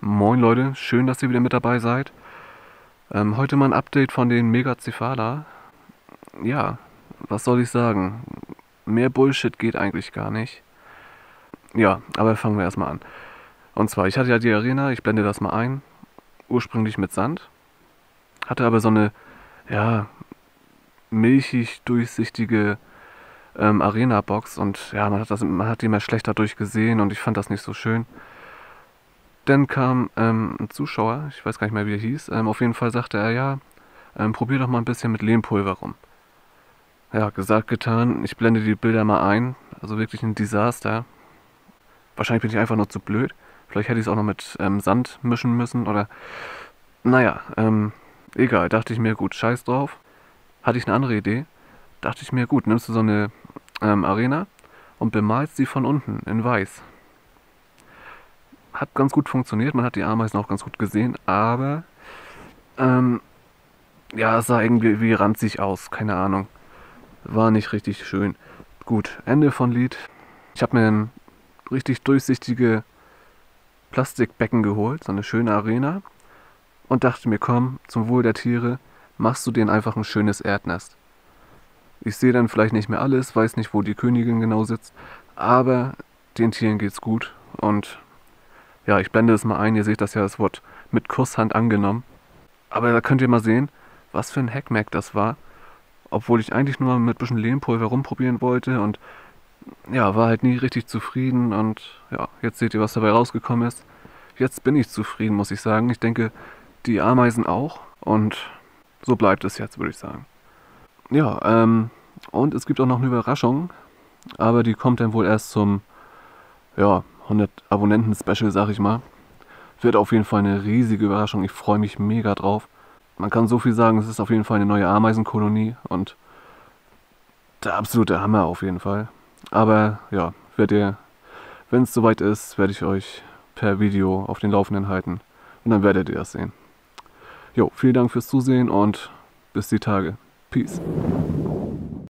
Moin Leute, schön, dass ihr wieder mit dabei seid. Heute mal ein Update von den Megacephala. Ja, was soll ich sagen? Mehr Bullshit geht eigentlich gar nicht. Ja, aber fangen wir erstmal an. Und zwar, ich hatte ja die Arena, ich blende das mal ein, ursprünglich mit Sand, hatte aber so eine, ja, milchig durchsichtige Arena-Box und ja, man hat die immer schlechter durchgesehen und ich fand das nicht so schön. Dann kam ein Zuschauer, ich weiß gar nicht mehr, wie er hieß, auf jeden Fall sagte er, ja, probier doch mal ein bisschen mit Lehmpulver rum. Ja, gesagt, getan. Ich blende die Bilder mal ein. Also wirklich ein Desaster. Wahrscheinlich bin ich einfach nur zu blöd. Vielleicht hätte ich es auch noch mit Sand mischen müssen oder. Naja, egal. Dachte ich mir, gut, scheiß drauf. Hatte ich eine andere Idee. Dachte ich mir, gut, nimmst du so eine Arena und bemalst sie von unten in weiß. Hat ganz gut funktioniert. Man hat die Ameisen auch ganz gut gesehen, aber ähm, ja, es sah irgendwie wie ranzig aus. Keine Ahnung. War nicht richtig schön. Gut, Ende von Lied. Ich habe mir ein richtig durchsichtige Plastikbecken geholt, so eine schöne Arena. Und dachte mir, komm, zum Wohl der Tiere, machst du denen einfach ein schönes Erdnest. Ich sehe dann vielleicht nicht mehr alles, weiß nicht, wo die Königin genau sitzt, aber den Tieren geht's gut. Und ja, ich blende es mal ein, ihr seht das ja, es wurde mit Kusshand angenommen. Aber da könnt ihr mal sehen, was für ein Hackmack das war. Obwohl ich eigentlich nur mit ein bisschen Lehmpulver rumprobieren wollte und ja, war halt nie richtig zufrieden und ja, jetzt seht ihr, was dabei rausgekommen ist. Jetzt bin ich zufrieden, muss ich sagen. Ich denke, die Ameisen auch und so bleibt es jetzt, würde ich sagen. Ja, und es gibt auch noch eine Überraschung, aber die kommt dann wohl erst zum, ja, 100 Abonnenten-Special, sag ich mal. Wird auf jeden Fall eine riesige Überraschung. Ich freue mich mega drauf. Man kann so viel sagen, es ist auf jeden Fall eine neue Ameisenkolonie und der absolute Hammer auf jeden Fall. Aber ja, wenn es soweit ist, werde ich euch per Video auf den Laufenden halten und dann werdet ihr das sehen. Jo, vielen Dank fürs Zusehen und bis die Tage. Peace.